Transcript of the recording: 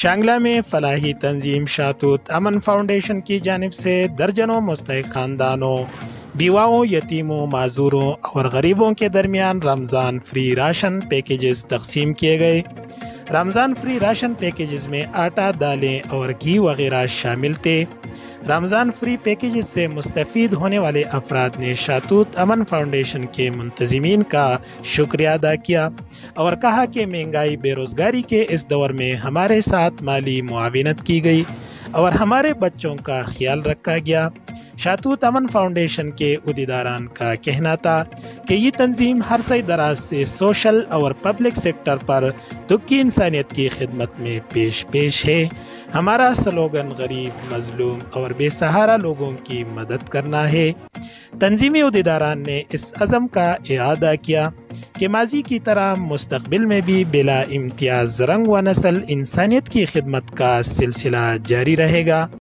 شانگلہ میں فلاحی تنظیم شاہتوت امن فاؤنڈیشن کی جانب سے درجنوں مستحق خاندانوں، بیواؤں، یتیموں، معذوروں اور غریبوں کے درمیان رمضان فری راشن پیکیجز تقسیم کیے گئے۔ رمضان فری راشن پیکیجز میں آٹا، دالیں اور گھی وغیرہ شامل تھے۔ رمضان فری پیکیجز سے مستفید ہونے والے افراد نے شاہتوت امن فاؤنڈیشن کے منتظمین کا شکریہ ادا کیا اور کہا کہ مہنگائی، بے روزگاری کے اس دور میں ہمارے ساتھ مالی معاونت کی گئی اور ہمارے بچوں کا خیال رکھا گیا۔ شاہتوت امن فاؤنڈیشن کے عہدیداران کا کہنا تھا کہ یہ تنظیم ہر سہ دراز سے سوشل اور پبلک سیکٹر پر دکھی انسانیت کی خدمت میں پیش ہے۔ ہمارا سلوگن غریب، مظلوم اور بے سہارا لوگوں کی مدد کرنا ہے۔ تنظیمی عہدیداران نے اس عزم کا اعادہ کیا کہ ماضی کی طرح مستقبل میں بھی بلا امتیاز رنگ و نسل انسانیت کی خدمت کا سلسلہ جاری رہے گا۔